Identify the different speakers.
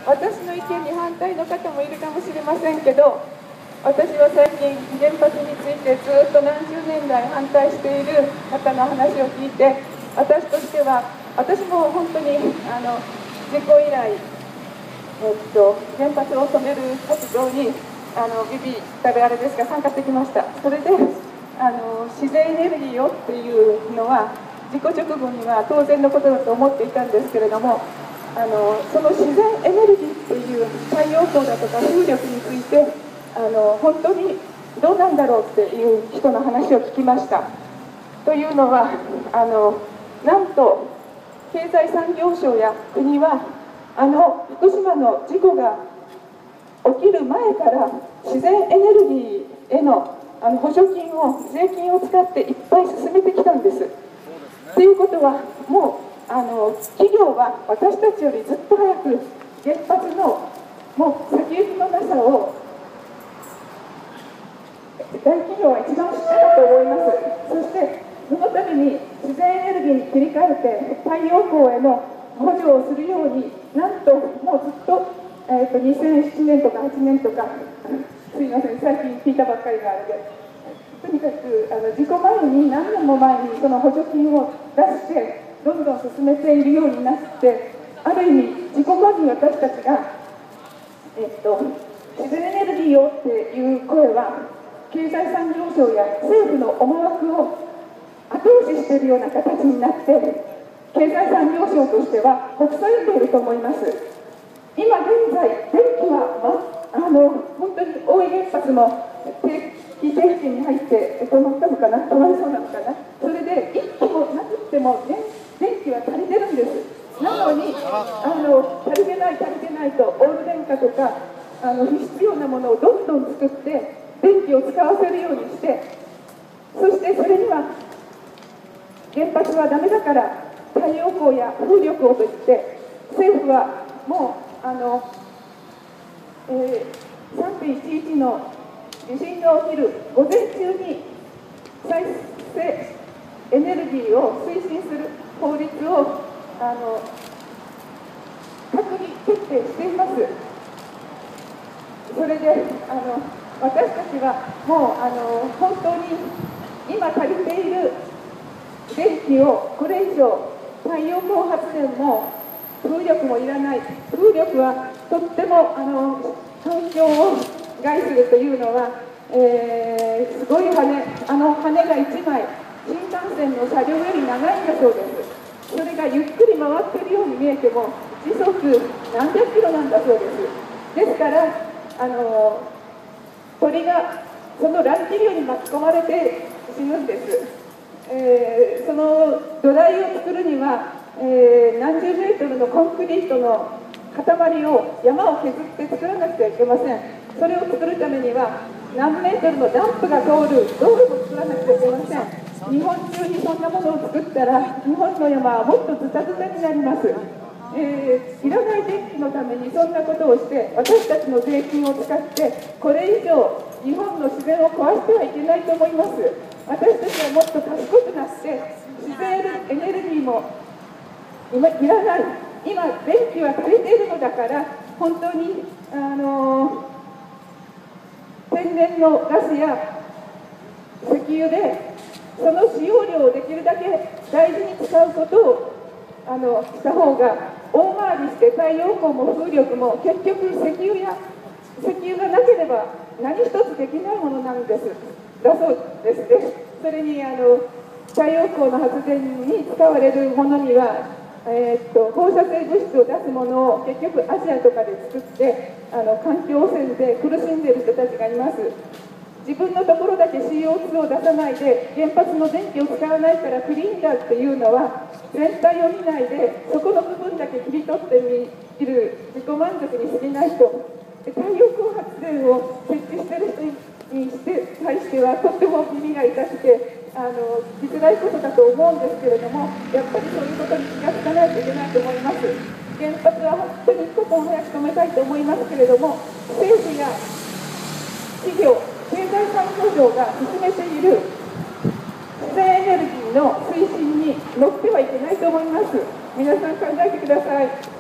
Speaker 1: 私の意見に反対の方もいるかもしれませんけど、私は最近原発についてずっと何十年来反対している方の話を聞いて、私としては、私も本当に事故以来、原発を止める活動にビビったるあれですが参加してきました。それで自然エネルギーをっていうのは事故直後には当然のことだと思っていたんですけれども、その自然エネルギーっていう太陽光だとか風力について本当にどうなんだろうっていう人の話を聞きました。というのはなんと経済産業省や国は福島の事故が起きる前から自然エネルギーへの補助金を税金を使っていっぱい進めてきたんです。ということはもう企業は私たちよりずっと早く原発のもう先行きのなさを大企業は一番知ってたと思います。そしてそのために自然エネルギーに切り替えて太陽光への補助をするようになんともうずっと、2007年とか8年とかすいません最近聞いたばっかりなので、とにかく事故前に何年も前にその補助金を出してどんどん進めているようになって、ある意味事故後に私たちが、自然エネルギーをっていう声は経済産業省や政府の思惑を後押ししているような形になって、経済産業省としては国際ていると思います。今現在電気は、本当に大井原発も定期点検に入って止まったのかな、止まりそうなのかな、それで1基もなくても電気は足りてるんです。なのに足りてないとオール電化とか不必要なものをどんどん作って電気を使わせるようにして、そしてそれには原発はダメだから太陽光や風力をと言って政府はもう3.11の地震が起きる午前中に再生エネルギーを推進する法律を閣議決定しています。それで私たちはもう本当に今足りている電気をこれ以上太陽光発電も風力もいらない。風力はとっても環境を害するというのは、すごい羽が1枚新幹線の車両より長いんだそうです。それがゆっくり回っているように見えても時速何百キロなんだそうです。ですから鳥がその乱気流に巻き込まれて死ぬんです。その土台を作るには、何十メートルのコンクリートの塊を山を削って作らなくてはいけません。それを作るためには何メートルのダンプが通る道路も作らなくてはいけません。日本中にそんなものを作ったら日本の山はもっとズタズタになります。いらない電気のためにそんなことをして私たちの税金を使ってこれ以上日本の自然を壊してはいけないと思います。私たちはもっと賢くなって自然エネルギーも今いらない。今電気は足りているのだから本当に天然のガスや石油でその使用量をできるだけ大事に使うことをした方が大回りして太陽光も風力も結局石油がなければ何一つできないものなんですだそうですね。それに太陽光の発電に使われるものには放射性物質を出すものを結局アジアとかで作って環境汚染で苦しんでいる人たちがいます。自分のところだけ CO2 を出さないで原発の電気を使わないからクリーンだっていうのは全体を見ないでそこの部分だけ切り取ってみる自己満足に過ぎないと太陽光発電を設置している人に対してはとっても耳が痛くて聞きづらいことだと思うんですけれども、やっぱりそういうことに気がつかないといけないと思います。原発は本当に一刻も早く止めたいと思いますけれども、政府や企業、経済産業省が進めている自然エネルギーの推進に乗ってはいけないと思います。皆さん考えてください。